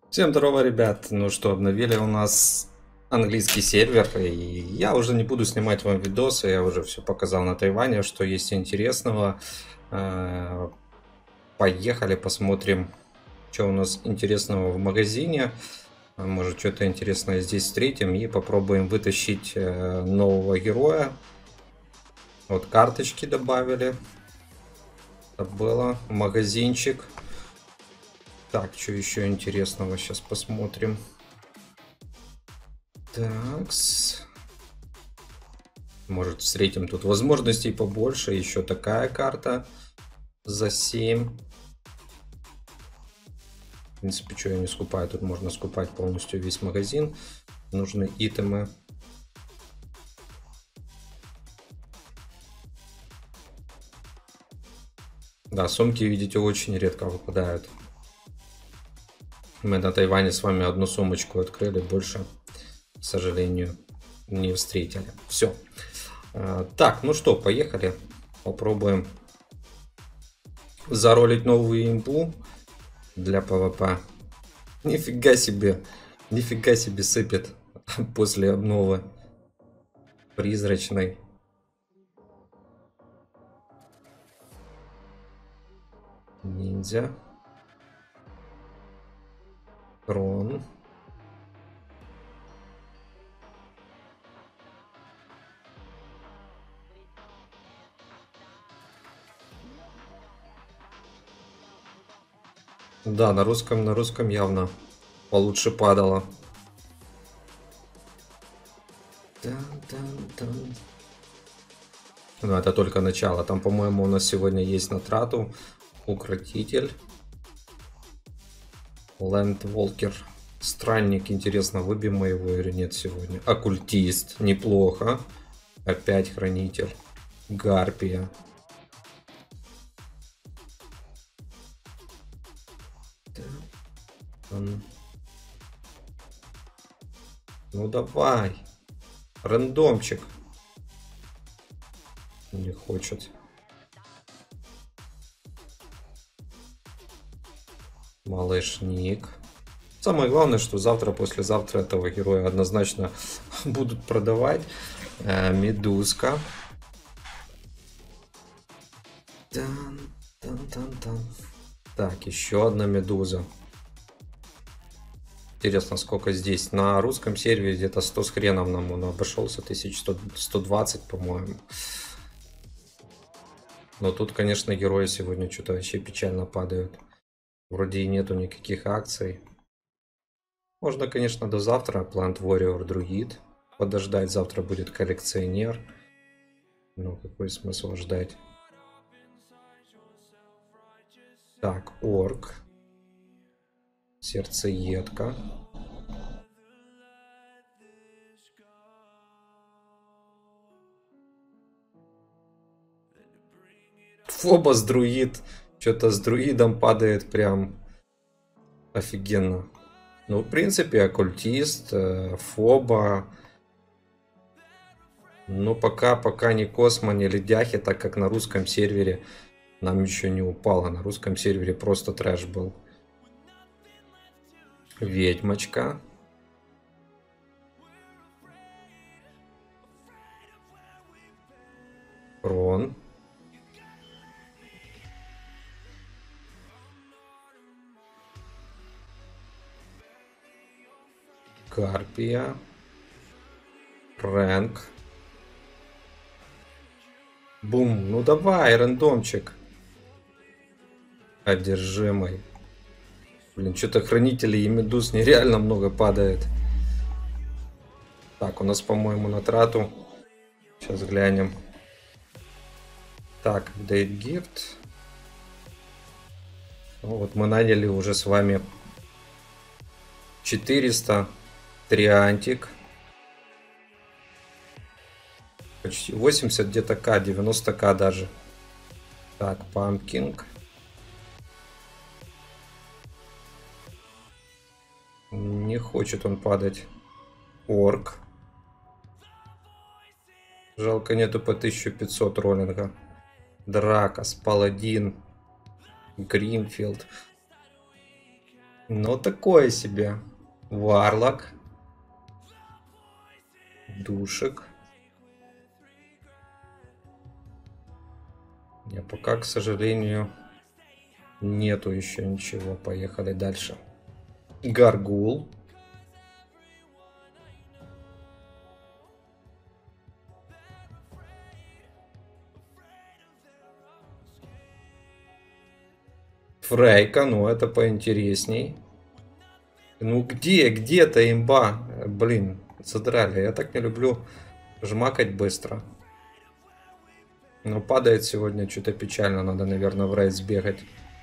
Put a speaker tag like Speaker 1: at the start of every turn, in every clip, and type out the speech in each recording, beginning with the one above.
Speaker 1: Всем здорово, ребят. Ну что, обновили у нас английский сервер, и я уже не буду снимать вам видосы, я уже все показал на Тайване, что есть интересного. Э, Поехали посмотрим, что у нас интересного в магазине. Может, что-то интересное здесь встретим и попробуем вытащить нового героя. Вот карточки добавили. Это было магазинчик. Так, что еще интересного, сейчас посмотрим. Такс. Может, встретим тут возможностей побольше. Еще такая карта за 7. В принципе, что я не скупаю. Тут можно скупать полностью весь магазин. Нужны итемы. Да, сумки, видите, очень редко выпадают. Мы на Тайване с вами одну сумочку открыли. Больше, к сожалению, не встретили. Все. Так, ну что, поехали. Попробуем заролить новую имбу для ПВП. Нифига себе сыпет после обновы призрачной. Ниндзя. Трон. Да, на русском явно получше падало. Но это только начало. Там, по-моему, у нас сегодня есть на трату укротитель. Лэндволкер. Странник, интересно, выбьем мы его или нет сегодня. Оккультист, неплохо. Опять хранитель. Гарпия. Ну давай. Рандомчик. Не хочет. Малышник. Самое главное, что завтра, послезавтра этого героя однозначно будут продавать. Медузка. Так, еще одна медуза. Интересно, сколько здесь. На русском сервере где-то 100 с хреном нам он обошелся. 1120, по-моему. Но тут, конечно, герои сегодня что-то вообще печально падают. Вроде и нету никаких акций. Можно, конечно, до завтра Plant Warrior Druid подождать. Завтра будет коллекционер. Ну, какой смысл ждать? Так, орк. Сердцеедка. Фобос друид. Что-то с друидом падает прям офигенно. Ну, в принципе, оккультист, фоба. Но пока не Космо, не Ледяхи, так как на русском сервере нам еще не упало. На русском сервере просто трэш был. Ведьмочка. Рон. Карпия. Рэнк. Бум. Ну давай, рандомчик. Одержимый. Блин, что-то хранителей и медуз нереально много падает. Так, у нас, по-моему, на трату. Сейчас глянем. Так, Date Gift. Ну, вот мы наняли уже с вами 400. Триантик. Почти 80 где-то к, 90 к даже. Так, Пампкинг. Не хочет он падать. Орк. Жалко нету по 1500 роллинга. Дракос, Паладин. Гринфилд. Но такое себе. Варлок. Душек. Не, пока, к сожалению, нету еще ничего. Поехали дальше. Гаргул. Фрейка, ну это поинтересней. Ну где-то имба. Блин, задрали. Я так не люблю жмакать быстро. Но падает сегодня что-то печально. Надо, наверное, в рейд сбегать.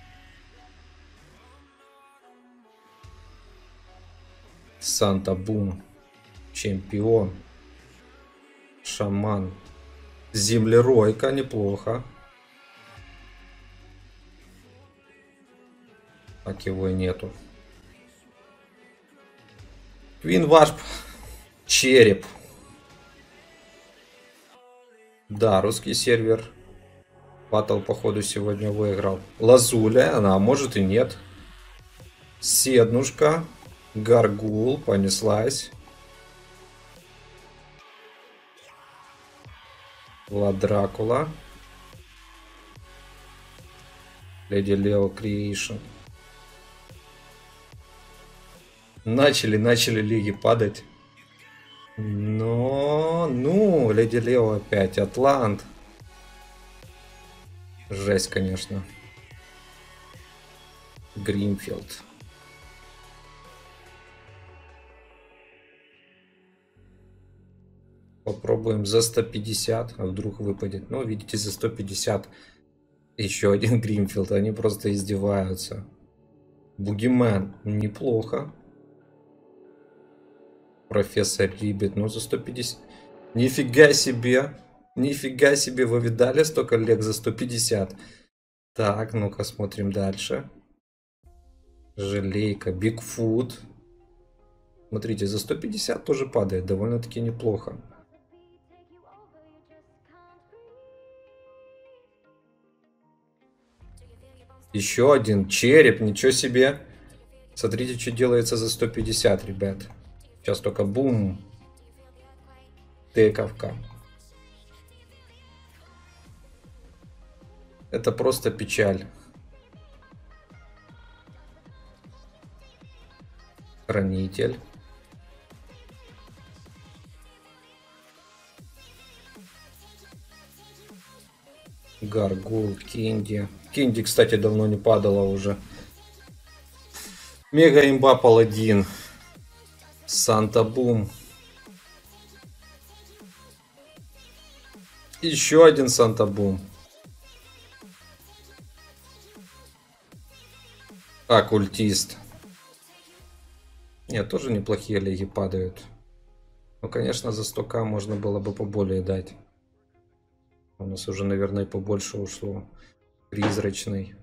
Speaker 1: Санта-Бум. Чемпион. Шаман. Землеройка, неплохо. Так его и нету. Квин Вашп. Череп. Да, русский сервер. Батл, походу, сегодня выиграл. Лазуля, она, а может и нет. Седнушка. Гаргул, понеслась. Влад Дракула. Леди Лео Криэйшн. Начали лиги падать. Но, ну, Леди Лео опять. Атлант. Жесть, конечно. Гринфилд. Попробуем за 150, а вдруг выпадет. Ну, видите, за 150 еще один Гринфилд. Они просто издеваются. Бугимен. Неплохо. Профессор Риббит. Ну, за 150. Нифига себе. Нифига себе. Вы видали столько лег за 150? Так, ну-ка смотрим дальше. Желейка. Бигфут. Смотрите, за 150 тоже падает. Довольно-таки неплохо. Еще один череп, ничего себе. Смотрите, что делается за 150, ребят. Сейчас только бум. Тыковка. Это просто печаль. Хранитель. Гаргул, Кенди. Кенди, кстати, давно не падала уже. Мега имба Паладин. Санта-Бум. Еще один Санта-Бум. Оккультист. Нет, тоже неплохие лиги падают. Ну, конечно, за 100к можно было бы поболее дать. У нас уже, наверное, побольше ушло. Призрачный.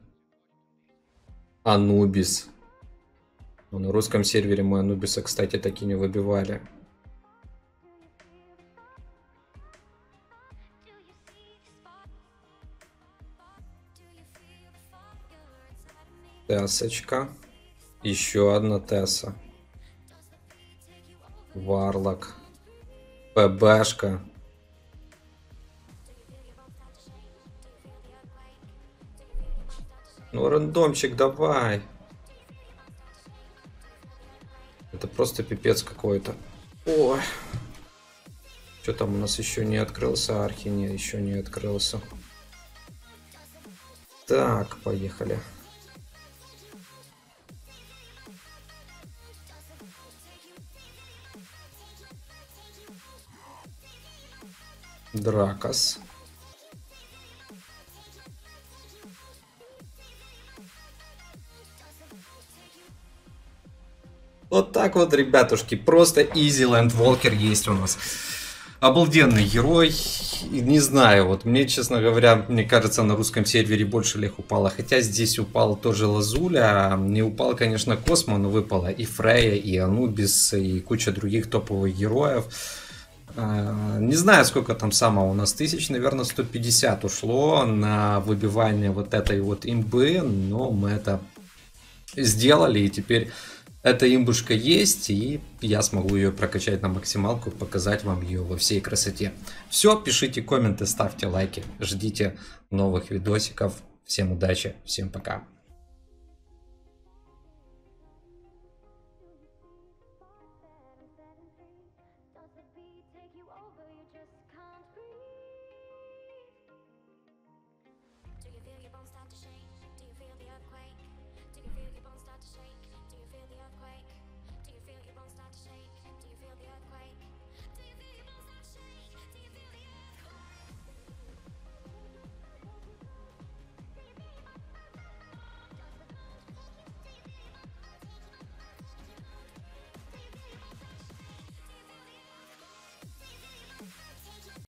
Speaker 1: Анубис. Ну, на русском сервере мы Анубиса, кстати, таки не выбивали. Тессочка. Еще одна Тесса. Варлок. ПБшка. Ну, рандомчик, давай. Это просто пипец какой-то. Ой. Что там у нас еще не открылся? Архи не, еще не открылся. Так, поехали. Дракос. Вот так вот, ребятушки, просто Easy Landwalker есть у нас. Обалденный герой. Не знаю, вот мне, честно говоря, мне кажется, на русском сервере больше лег упало. Хотя здесь упал тоже Лазуля. Не упал, конечно, Космо, но выпало и Фрея, и Анубис, и куча других топовых героев. Не знаю, сколько там самого у нас тысяч, наверное, 150 ушло на выбивание вот этой вот имбы, но мы это сделали, и теперь эта имбушка есть, и я смогу ее прокачать на максималку, показать вам ее во всей красоте. Все, пишите комменты, ставьте лайки, ждите новых видосиков. Всем удачи, всем пока.
Speaker 2: Do you feel your bones start to shake? Do you feel the earthquake? Do you feel your bones start to shake? Do you feel the earthquake? Do you feel your bones start to shake? Do you feel the earthquake?